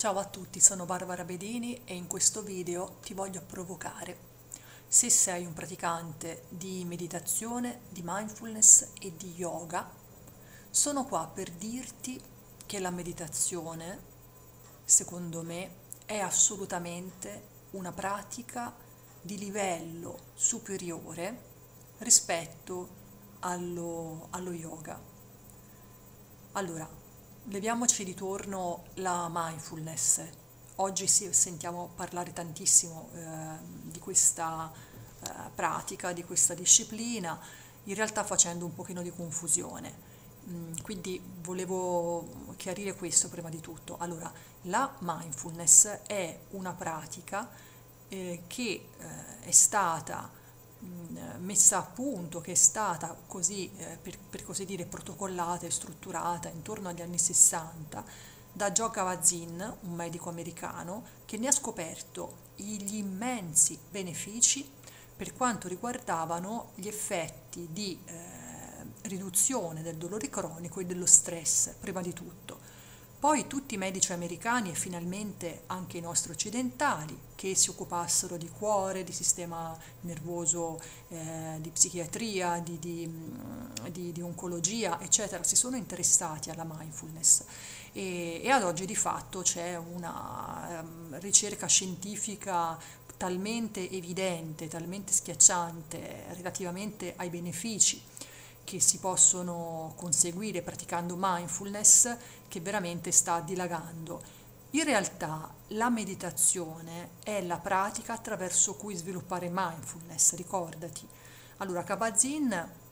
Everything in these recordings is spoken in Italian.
Ciao a tutti, sono Barbara Bedini e in questo video ti voglio provocare. Se sei un praticante di meditazione, di mindfulness e di yoga, sono qua per dirti che la meditazione, secondo me, è assolutamente una pratica di livello superiore rispetto allo yoga. Allora, leviamoci di torno la mindfulness. Oggi sentiamo parlare tantissimo di questa pratica, di questa disciplina, in realtà facendo un pochino di confusione. Quindi volevo chiarire questo prima di tutto. Allora, la mindfulness è una pratica che è stata messa a punto, che è stata così, per così dire, protocollata e strutturata intorno agli anni 60 da Joe Kabat-Zinn, un medico americano, che ne ha scoperto gli immensi benefici per quanto riguardavano gli effetti di riduzione del dolore cronico e dello stress, prima di tutto. Poi tutti i medici americani e finalmente anche i nostri occidentali che si occupassero di cuore, di sistema nervoso, di psichiatria, di oncologia, eccetera, si sono interessati alla mindfulness e ad oggi di fatto c'è una ricerca scientifica talmente evidente, talmente schiacciante relativamente ai benefici che si possono conseguire praticando mindfulness che veramente sta dilagando. In realtà la meditazione è la pratica attraverso cui sviluppare mindfulness, ricordati. Allora, Kabat-Zinn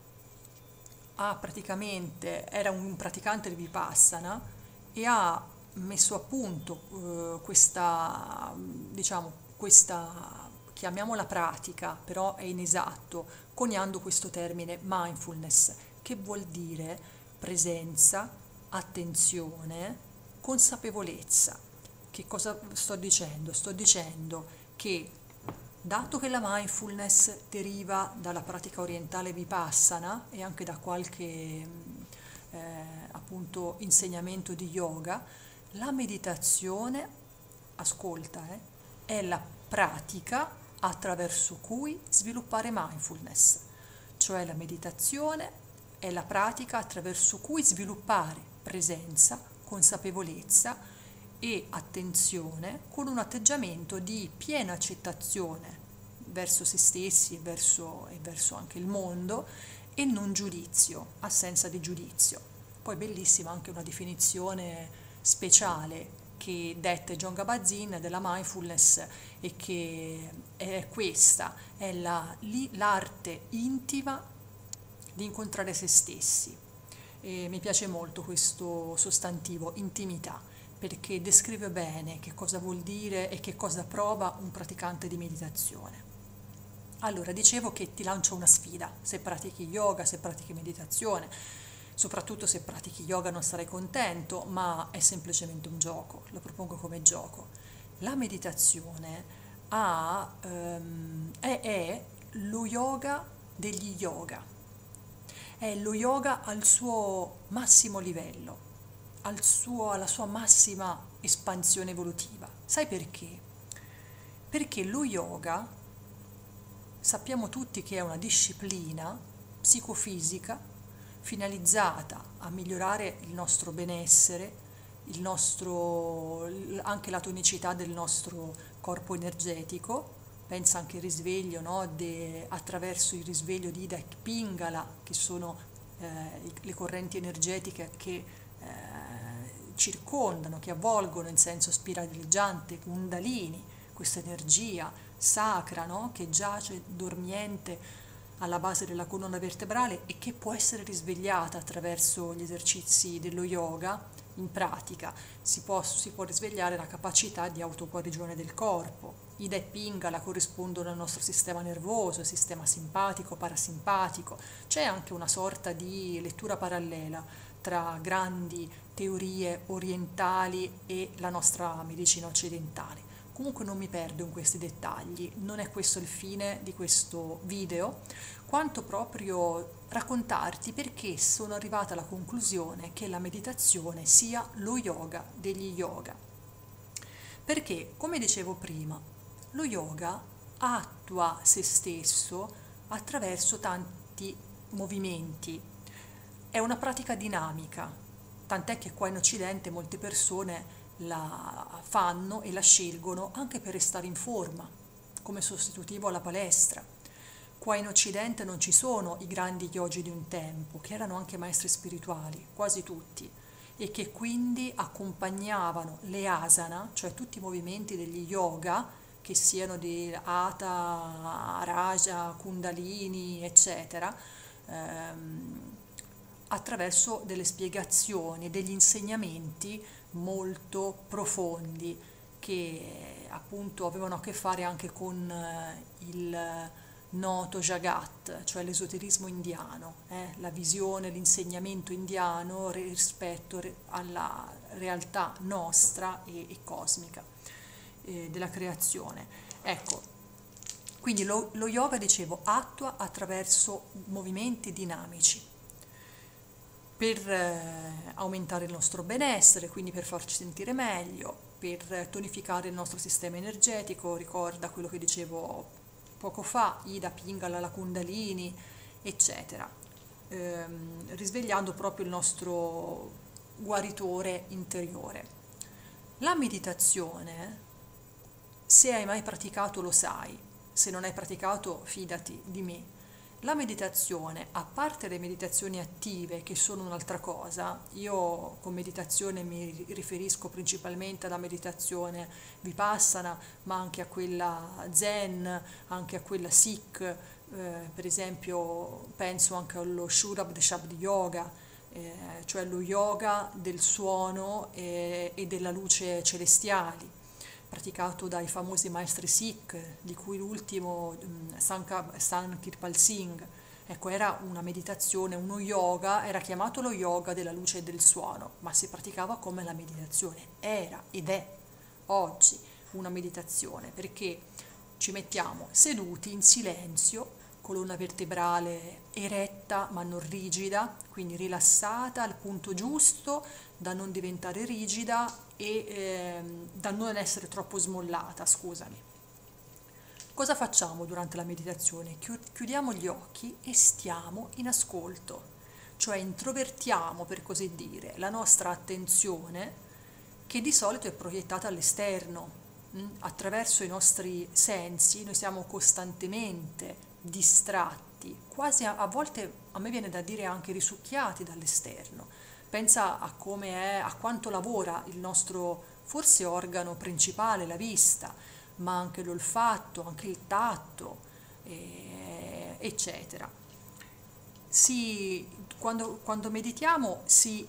era un praticante di Vipassana e ha messo a punto questa, chiamiamola pratica, però è inesatto, coniando questo termine mindfulness, che vuol dire presenza, attenzione, consapevolezza. Che cosa sto dicendo? Sto dicendo che dato che la mindfulness deriva dalla pratica orientale Vipassana e anche da qualche appunto insegnamento di yoga, la meditazione, ascolta, è la pratica attraverso cui sviluppare mindfulness, cioè la meditazione è la pratica attraverso cui sviluppare presenza, consapevolezza e attenzione con un atteggiamento di piena accettazione verso se stessi e verso anche il mondo e non giudizio, assenza di giudizio. Poi bellissima anche una definizione speciale che detta John Kabat-Zinn della mindfulness e che è questa, è l'arte intima di incontrare se stessi. E mi piace molto questo sostantivo, intimità, perché descrive bene che cosa vuol dire e che cosa prova un praticante di meditazione. Allora, dicevo che ti lancio una sfida, se pratichi yoga, se pratichi meditazione, soprattutto se pratichi yoga non sarai contento, ma è semplicemente un gioco, lo propongo come gioco. La meditazione è lo yoga degli yoga, è lo yoga al suo massimo livello, alla sua massima espansione evolutiva. Sai perché? Perché lo yoga sappiamo tutti che è una disciplina psicofisica finalizzata a migliorare il nostro benessere, anche la tonicità del nostro corpo energetico. Pensa anche al risveglio, no? Attraverso il risveglio di Ida e Pingala, che sono le correnti energetiche che circondano, che avvolgono in senso spiraleggiante Kundalini, questa energia sacra, no? Che giace dormiente alla base della colonna vertebrale e che può essere risvegliata attraverso gli esercizi dello yoga. In pratica si può risvegliare la capacità di autoguarigione del corpo. Ida e Pingala corrispondono al nostro sistema nervoso, il sistema simpatico, parasimpatico. C'è anche una sorta di lettura parallela tra grandi teorie orientali e la nostra medicina occidentale. Comunque non mi perdo in questi dettagli, non è questo il fine di questo video, quanto proprio raccontarti perché sono arrivata alla conclusione che la meditazione sia lo yoga degli yoga. Perché, come dicevo prima, lo yoga attua se stesso attraverso tanti movimenti. È una pratica dinamica, tant'è che qua in Occidente molte persone la fanno e la scelgono anche per restare in forma, come sostitutivo alla palestra. Qua in Occidente non ci sono i grandi yogi di un tempo, che erano anche maestri spirituali, quasi tutti, e che quindi accompagnavano le asana, cioè tutti i movimenti degli yoga, che siano di Hatha, Raja, Kundalini, eccetera, attraverso delle spiegazioni, degli insegnamenti molto profondi che appunto avevano a che fare anche con il noto Jagat, cioè l'esoterismo indiano, la visione, l'insegnamento indiano rispetto alla realtà nostra e cosmica della creazione. Ecco, quindi lo yoga, dicevo, attua attraverso movimenti dinamici per aumentare il nostro benessere, quindi per farci sentire meglio, per tonificare il nostro sistema energetico, ricorda quello che dicevo poco fa, Ida, Pingala, la Kundalini, eccetera, risvegliando proprio il nostro guaritore interiore. La meditazione, se hai mai praticato lo sai, se non hai praticato fidati di me. La meditazione, a parte le meditazioni attive che sono un'altra cosa, io con meditazione mi riferisco principalmente alla meditazione vipassana, ma anche a quella zen, anche a quella sikh, per esempio penso anche allo Shurabd Shabd Yoga, cioè lo yoga del suono e della luce celestiali, praticato dai famosi maestri Sikh, di cui l'ultimo Sankirpal Singh. Ecco, era una meditazione, uno yoga, era chiamato lo yoga della luce e del suono, ma si praticava come la meditazione. Era ed è oggi una meditazione, perché ci mettiamo seduti in silenzio, colonna vertebrale eretta ma non rigida, quindi rilassata al punto giusto da non diventare rigida e da non essere troppo smollata, scusami. Cosa facciamo durante la meditazione? Chiudiamo gli occhi e stiamo in ascolto, cioè introvertiamo, per così dire, la nostra attenzione, che di solito è proiettata all'esterno. Attraverso i nostri sensi noi siamo costantemente distratti, quasi a volte a me viene da dire anche risucchiati dall'esterno. Pensa a come è, a quanto lavora il nostro forse organo principale, la vista, ma anche l'olfatto, anche il tatto, eccetera. Quando meditiamo si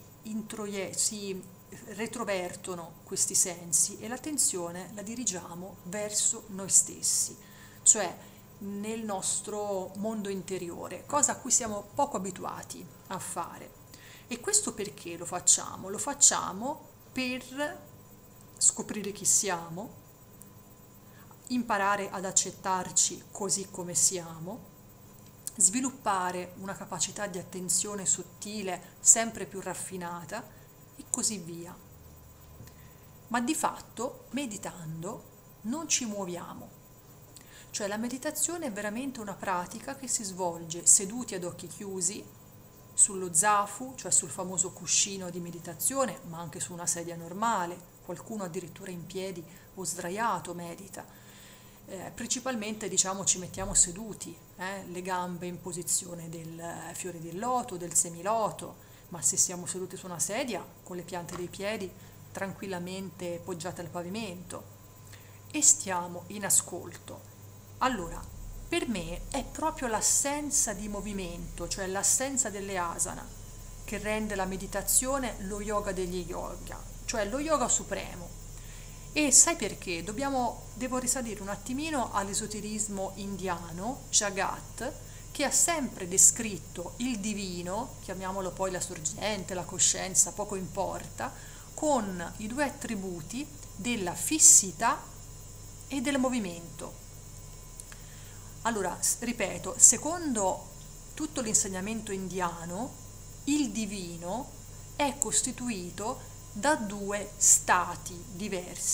retrovertono questi sensi e l'attenzione la dirigiamo verso noi stessi, cioè nel nostro mondo interiore, cosa a cui siamo poco abituati a fare. E questo perché lo facciamo? Lo facciamo per scoprire chi siamo, imparare ad accettarci così come siamo, sviluppare una capacità di attenzione sottile sempre più raffinata e così via. Ma di fatto, meditando, non ci muoviamo. Cioè la meditazione è veramente una pratica che si svolge seduti ad occhi chiusi, sullo zafu, cioè sul famoso cuscino di meditazione, ma anche su una sedia normale, qualcuno addirittura in piedi o sdraiato medita. Principalmente diciamo ci mettiamo seduti, le gambe in posizione del fiore del loto, del semiloto, ma se siamo seduti su una sedia con le piante dei piedi tranquillamente poggiate al pavimento e stiamo in ascolto. Allora, per me è proprio l'assenza di movimento, cioè l'assenza delle asana, che rende la meditazione lo yoga degli yoga, cioè lo yoga supremo. E sai perché? Devo risalire un attimino all'esoterismo indiano, Jagat, che ha sempre descritto il divino, chiamiamolo poi la sorgente, la coscienza, poco importa, con i due attributi della fissità e del movimento. Allora, ripeto, secondo tutto l'insegnamento indiano, il divino è costituito da due stati diversi.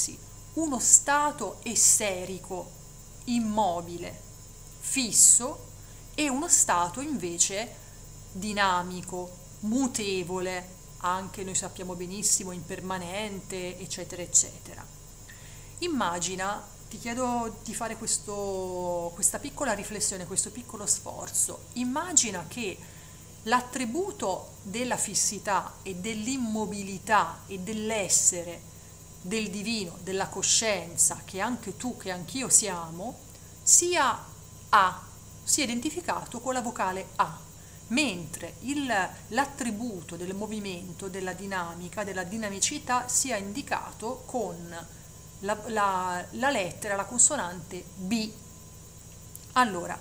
uno stato esserico, immobile, fisso, e uno stato invece dinamico, mutevole, anche noi sappiamo benissimo impermanente, eccetera, eccetera. Immagina, ti chiedo di fare questa piccola riflessione, questo piccolo sforzo. Immagina che l'attributo della fissità e dell'immobilità e dell'essere, del divino, della coscienza, che anche tu, che anch'io siamo, sia A, sia identificato con la vocale A, mentre l'attributo del movimento, della dinamica, della dinamicità sia indicato con la lettera, la consonante B. Allora,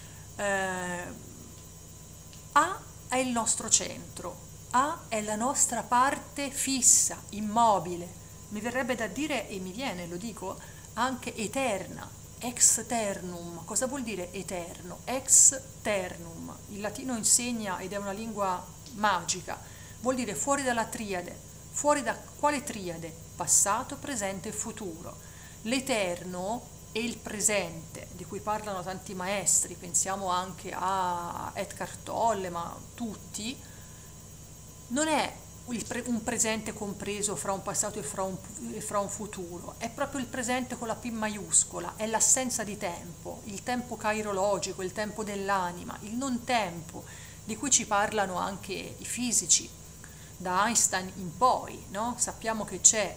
A è il nostro centro, A è la nostra parte fissa, immobile, mi verrebbe da dire, e mi viene, lo dico, anche eterna, ex ternum. Cosa vuol dire eterno? Ex ternum, il latino insegna, ed è una lingua magica, vuol dire fuori dalla triade. Fuori da quale triade? Passato, presente e futuro. L'eterno e il presente, di cui parlano tanti maestri, pensiamo anche a Eckhart Tolle, ma tutti, non è un presente compreso fra un passato e fra un futuro, è proprio il presente con la P maiuscola, è l'assenza di tempo, il tempo cairologico, il tempo dell'anima, il non tempo, di cui ci parlano anche i fisici, da Einstein in poi, no? Sappiamo che c'è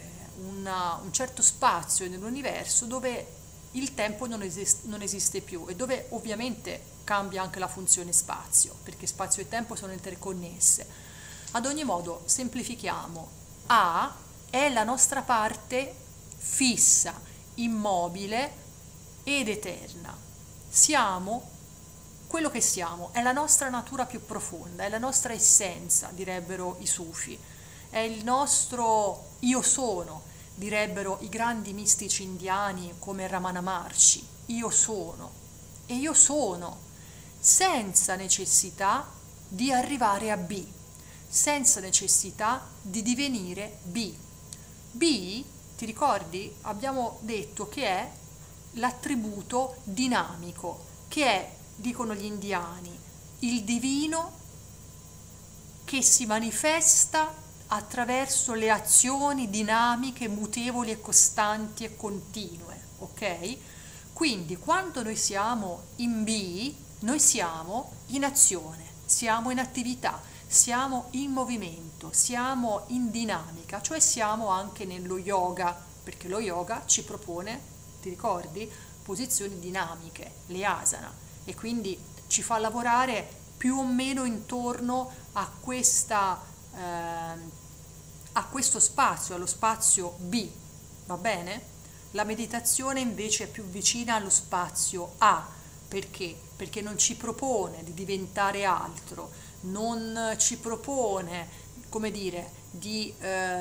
un certo spazio nell'universo dove il tempo non esiste più e dove ovviamente cambia anche la funzione spazio, perché spazio e tempo sono interconnesse. Ad ogni modo, semplifichiamo. A è la nostra parte fissa, immobile ed eterna. Siamo quello che siamo, è la nostra natura più profonda, è la nostra essenza, direbbero i sufi, è il nostro io sono, direbbero i grandi mistici indiani come Ramana Maharshi. Io sono, e io sono, senza necessità di arrivare a B, senza necessità di divenire B. B, ti ricordi? Abbiamo detto che è l'attributo dinamico, che è, dicono gli indiani, il divino che si manifesta attraverso le azioni dinamiche, mutevoli e costanti e continue, ok? Quindi quando noi siamo in B, noi siamo in azione, siamo in attività, siamo in movimento, siamo in dinamica, cioè siamo anche nello yoga, perché lo yoga ci propone, ti ricordi, posizioni dinamiche, le asana, e quindi ci fa lavorare più o meno intorno a questo spazio, allo spazio B, va bene? La meditazione invece è più vicina allo spazio A, perché? Perché non ci propone di diventare altro, non ci propone, come dire, di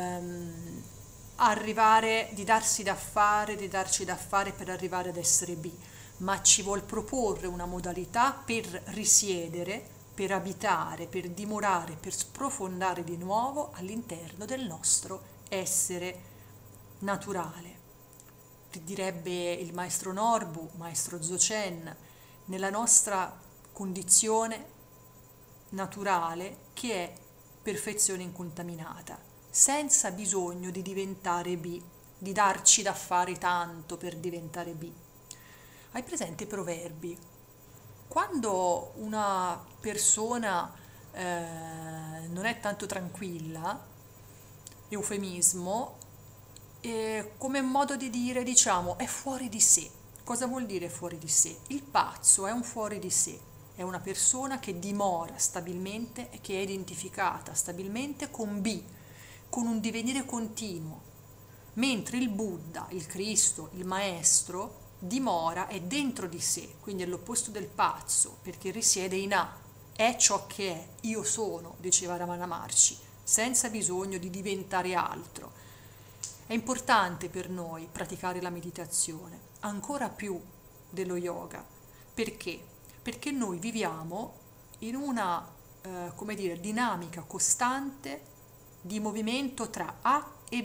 arrivare, di darci da fare per arrivare ad essere B, ma ci vuol proporre una modalità per risiedere, per abitare, per dimorare, per sprofondare di nuovo all'interno del nostro essere naturale. Direbbe il maestro Norbu, maestro Dzogchen, nella nostra condizione naturale che è perfezione incontaminata, senza bisogno di diventare B, di darci da fare tanto per diventare B. Hai presente i proverbi? Quando una persona non è tanto tranquilla, eufemismo, come modo di dire, diciamo, è fuori di sé. Cosa vuol dire fuori di sé? Il pazzo è un fuori di sé, è una persona che dimora stabilmente e che è identificata stabilmente con B, con un divenire continuo, mentre il Buddha, il Cristo, il Maestro, dimora, è dentro di sé, quindi è l'opposto del pazzo, perché risiede in A, è ciò che è, io sono, diceva Ramana Maharshi, senza bisogno di diventare altro. È importante per noi praticare la meditazione, ancora più dello yoga. Perché? Perché noi viviamo in una, come dire, dinamica costante di movimento tra A e B.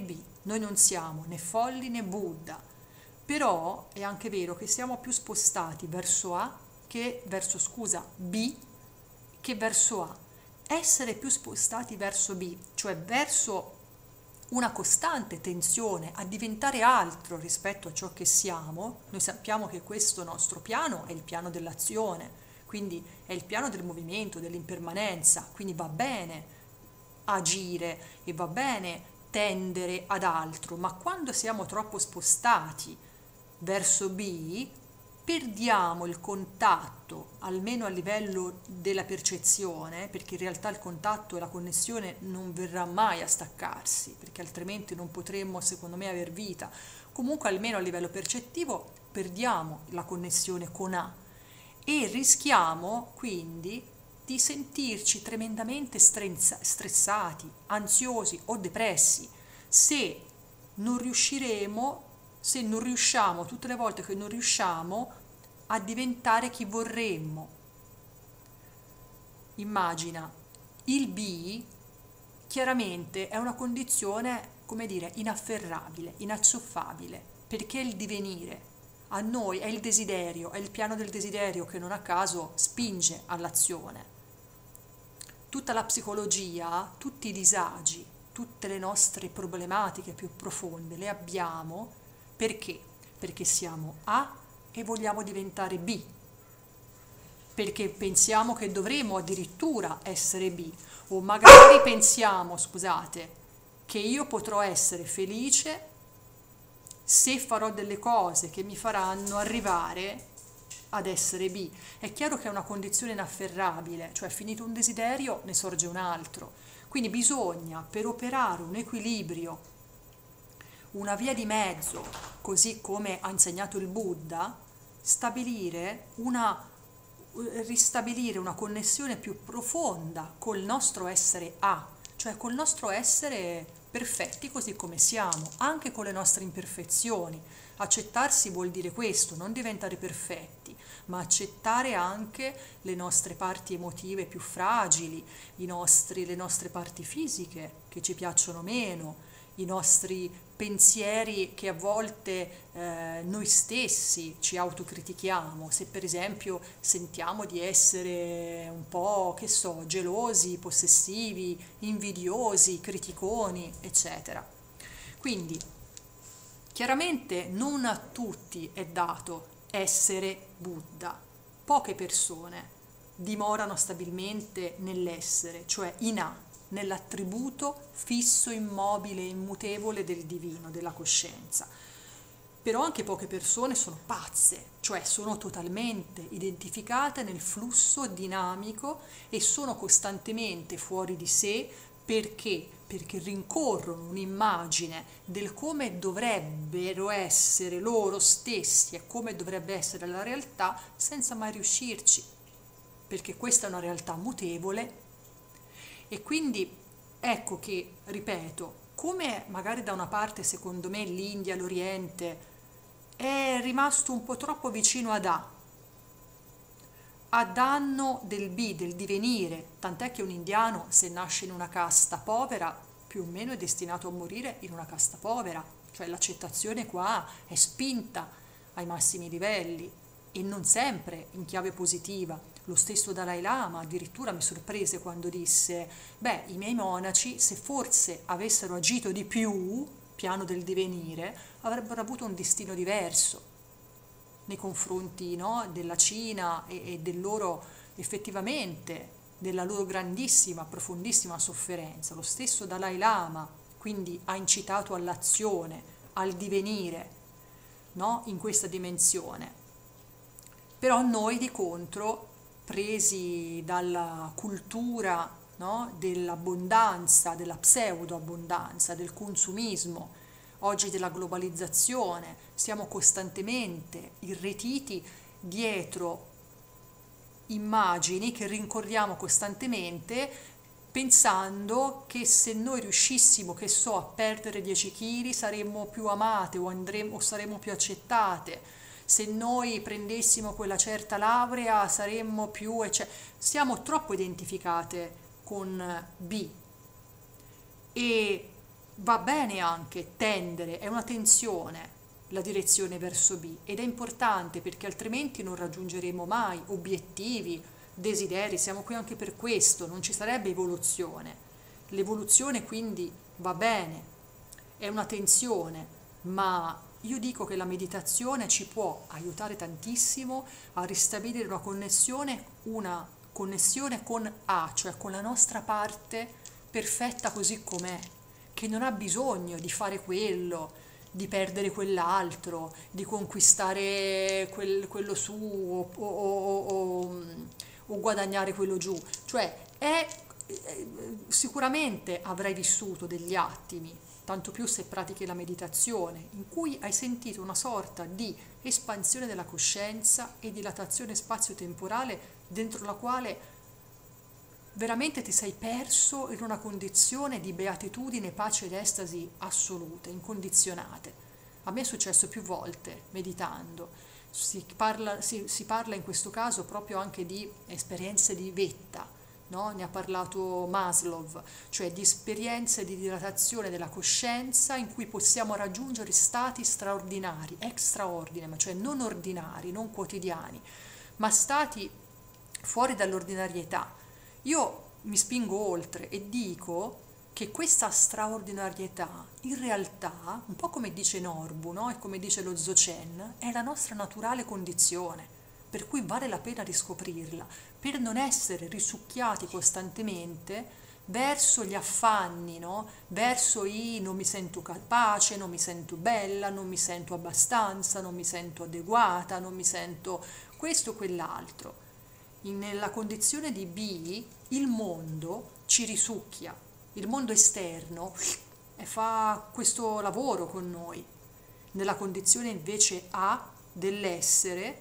Noi non siamo né folli né Buddha, però è anche vero che siamo più spostati verso A che verso, scusa, B che verso A. Essere più spostati verso B, cioè verso una costante tensione a diventare altro rispetto a ciò che siamo, noi sappiamo che questo nostro piano è il piano dell'azione, quindi è il piano del movimento, dell'impermanenza, quindi va bene agire e va bene tendere ad altro, ma quando siamo troppo spostati verso B, perdiamo il contatto, almeno a livello della percezione, perché in realtà il contatto e la connessione non verrà mai a staccarsi, perché altrimenti non potremmo, secondo me, aver vita. Comunque, almeno a livello percettivo, perdiamo la connessione con A e rischiamo quindi di sentirci tremendamente stressati, ansiosi o depressi se non riusciremo, se non riusciamo, tutte le volte che non riusciamo a diventare chi vorremmo. Immagina, il B chiaramente è una condizione, come dire, inafferrabile, inacciuffabile, perché il divenire a noi è il desiderio, è il piano del desiderio che non a caso spinge all'azione. Tutta la psicologia, tutti i disagi, tutte le nostre problematiche più profonde le abbiamo perché? Perché siamo A e vogliamo diventare B, perché pensiamo che dovremo addirittura essere B, o magari pensiamo, scusate, che io potrò essere felice se farò delle cose che mi faranno arrivare ad essere B. È chiaro che è una condizione inafferrabile, cioè finito un desiderio ne sorge un altro. Quindi bisogna, per operare un equilibrio, una via di mezzo, così come ha insegnato il Buddha, ristabilire una connessione più profonda col nostro essere A, cioè col nostro essere perfetti così come siamo, anche con le nostre imperfezioni. Accettarsi vuol dire questo, non diventare perfetti, ma accettare anche le nostre parti emotive più fragili, le nostre parti fisiche che ci piacciono meno, i nostri pensieri che a volte noi stessi ci autocritichiamo, se per esempio sentiamo di essere un po', che so, gelosi, possessivi, invidiosi, criticoni, eccetera. Quindi, chiaramente non a tutti è dato essere Buddha, poche persone dimorano stabilmente nell'essere, cioè in A, nell'attributo fisso, immobile, immutevole del divino, della coscienza. Però anche poche persone sono pazze, cioè sono totalmente identificate nel flusso dinamico e sono costantemente fuori di sé perché? Perché rincorrono un'immagine del come dovrebbero essere loro stessi e come dovrebbe essere la realtà senza mai riuscirci, perché questa è una realtà mutevole. E quindi ecco che, ripeto, come magari da una parte secondo me l'India, l'Oriente è rimasto un po' troppo vicino a danno del B, del divenire, tant'è che un indiano se nasce in una casta povera più o meno è destinato a morire in una casta povera, cioè l'accettazione qua è spinta ai massimi livelli e non sempre in chiave positiva. Lo stesso Dalai Lama addirittura mi sorprese quando disse: beh, i miei monaci, se forse avessero agito di più, piano del divenire, avrebbero avuto un destino diverso nei confronti, no, della Cina e del loro, effettivamente, della loro grandissima, profondissima sofferenza. Lo stesso Dalai Lama quindi ha incitato all'azione, al divenire, no, in questa dimensione. Però noi di contro, presi dalla cultura, no, dell'abbondanza, della pseudo-abbondanza, del consumismo, oggi della globalizzazione, siamo costantemente irretiti dietro immagini che rincorriamo costantemente, pensando che se noi riuscissimo, che so, a perdere 10 kg saremmo più amate o saremmo più accettate, se noi prendessimo quella certa laurea saremmo più, siamo troppo identificate con B e va bene anche tendere, è una tensione la direzione verso B ed è importante perché altrimenti non raggiungeremo mai obiettivi, desideri, siamo qui anche per questo, non ci sarebbe evoluzione. L'evoluzione quindi va bene, è una tensione, ma io dico che la meditazione ci può aiutare tantissimo a ristabilire una connessione con A, cioè con la nostra parte perfetta così com'è, che non ha bisogno di fare quello, di perdere quell'altro, di conquistare quello su o guadagnare quello giù. Cioè, sicuramente avrai vissuto degli attimi, tanto più se pratichi la meditazione, in cui hai sentito una sorta di espansione della coscienza e dilatazione spazio-temporale dentro la quale veramente ti sei perso in una condizione di beatitudine, pace ed estasi assolute, incondizionate. A me è successo più volte meditando. Si parla in questo caso proprio anche di esperienze di vetta, no? Ne ha parlato Maslow, cioè di esperienze di dilatazione della coscienza in cui possiamo raggiungere stati straordinari, extraordinari, cioè non ordinari, non quotidiani, ma stati fuori dall'ordinarietà. Io mi spingo oltre e dico che questa straordinarietà in realtà, un po' come dice Norbu, no? E come dice lo Dzogchen, è la nostra naturale condizione, per cui vale la pena riscoprirla, per non essere risucchiati costantemente verso gli affanni, no? Verso i non mi sento capace, non mi sento bella, non mi sento abbastanza, non mi sento adeguata, non mi sento questo o quell'altro. Nella condizione di B il mondo ci risucchia, il mondo esterno e fa questo lavoro con noi. Nella condizione invece A dell'essere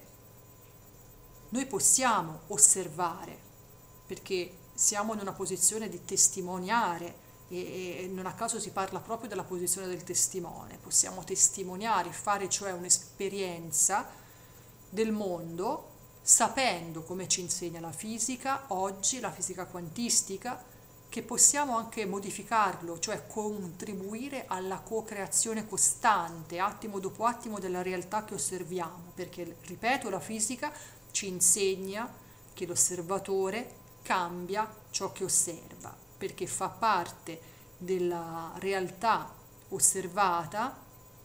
noi possiamo osservare perché siamo in una posizione di testimoniare e non a caso si parla proprio della posizione del testimone. Possiamo testimoniare, fare cioè un'esperienza del mondo sapendo, come ci insegna la fisica, oggi la fisica quantistica, che possiamo anche modificarlo, cioè contribuire alla co-creazione costante, attimo dopo attimo, della realtà che osserviamo, perché, ripeto, la fisica ci insegna che l'osservatore cambia ciò che osserva, perché fa parte della realtà osservata,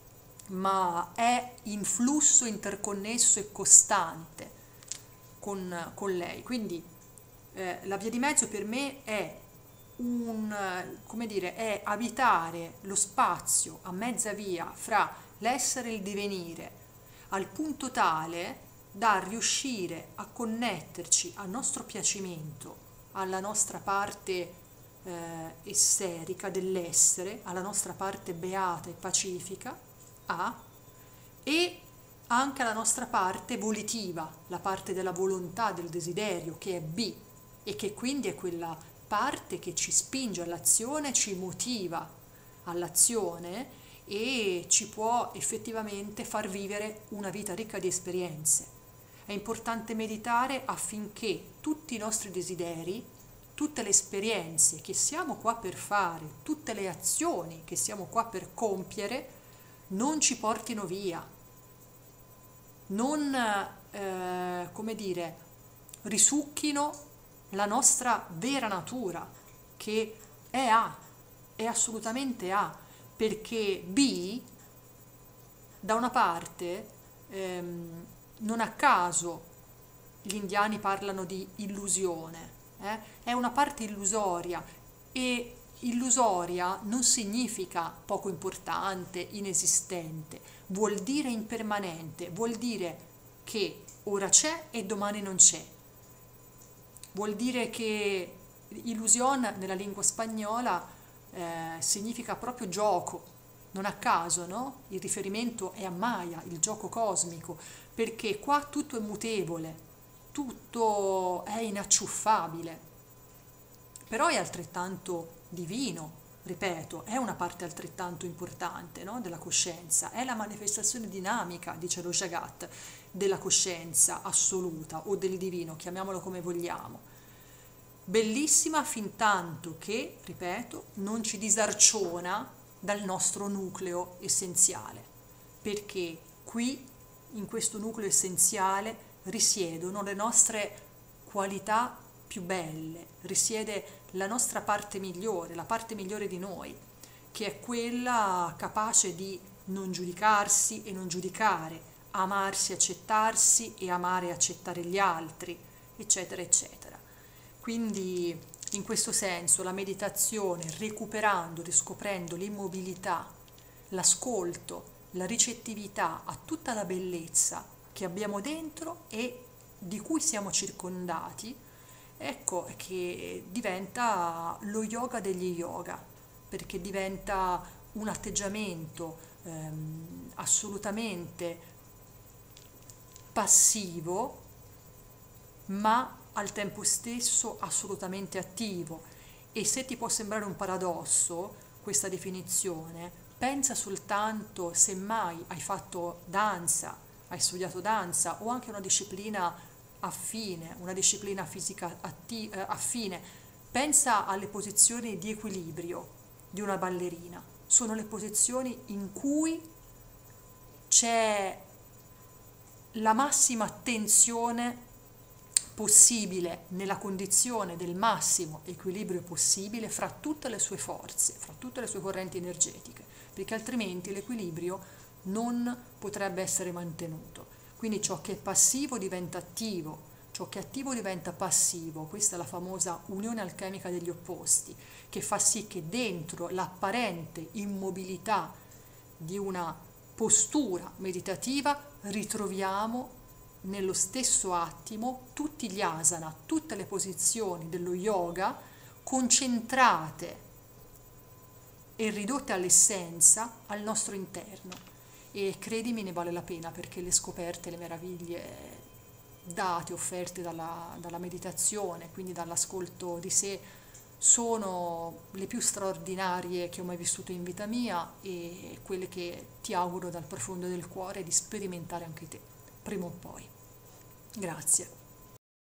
ma è in flusso interconnesso e costante con lei. Quindi la via di mezzo per me è come dire, è abitare lo spazio a mezza via fra l'essere e il divenire, al punto tale da riuscire a connetterci al nostro piacimento, alla nostra parte esserica dell'essere, alla nostra parte beata e pacifica, A, e anche alla nostra parte volitiva, la parte della volontà, del desiderio, che è B, e che quindi è quella parte che ci spinge all'azione, ci motiva all'azione e ci può effettivamente far vivere una vita ricca di esperienze. È importante meditare affinché tutti i nostri desideri, tutte le esperienze che siamo qua per fare, tutte le azioni che siamo qua per compiere, non ci portino via, non, come dire, risucchino la nostra vera natura, che è A, è assolutamente A, perché B, da una parte, non a caso gli indiani parlano di illusione, è una parte illusoria, e illusoria non significa poco importante, inesistente, vuol dire impermanente, vuol dire che ora c'è e domani non c'è. Vuol dire che illusion nella lingua spagnola significa proprio gioco, non a caso, no? Il riferimento è a Maya, il gioco cosmico, perché qua tutto è mutevole, tutto è inacciuffabile, però è altrettanto divino, ripeto, è una parte altrettanto importante, no? Della coscienza, è la manifestazione dinamica, dice lo Jagat, della coscienza assoluta o del divino, chiamiamolo come vogliamo. Bellissima fin tanto che, ripeto, non ci disarciona dal nostro nucleo essenziale, perché qui, in questo nucleo essenziale, risiedono le nostre qualità più belle, risiede la nostra parte migliore, la parte migliore di noi, che è quella capace di non giudicarsi e non giudicare, amarsi, accettarsi e amare e accettare gli altri, eccetera, eccetera. Quindi in questo senso la meditazione, recuperando, riscoprendo l'immobilità, l'ascolto, la ricettività a tutta la bellezza che abbiamo dentro e di cui siamo circondati, ecco che diventa lo yoga degli yoga, perché diventa un atteggiamento assolutamente passivo, ma al tempo stesso assolutamente attivo. E se ti può sembrare un paradosso questa definizione, pensa soltanto se mai hai fatto danza, hai studiato danza o anche una disciplina affine, una disciplina fisica affine, pensa alle posizioni di equilibrio di una ballerina. Sono le posizioni in cui c'è la massima tensione possibile nella condizione del massimo equilibrio possibile fra tutte le sue forze, fra tutte le sue correnti energetiche, perché altrimenti l'equilibrio non potrebbe essere mantenuto. Quindi ciò che è passivo diventa attivo, ciò che è attivo diventa passivo. Questa è la famosa unione alchemica degli opposti, che fa sì che dentro l'apparente immobilità di una postura meditativa ritroviamo nello stesso attimo tutti gli asana, tutte le posizioni dello yoga concentrate e ridotte all'essenza al nostro interno. E credimi, ne vale la pena, perché le scoperte, le meraviglie date, offerte dalla meditazione, quindi dall'ascolto di sé, sono le più straordinarie che ho mai vissuto in vita mia e quelle che ti auguro dal profondo del cuore di sperimentare anche te, prima o poi. Grazie.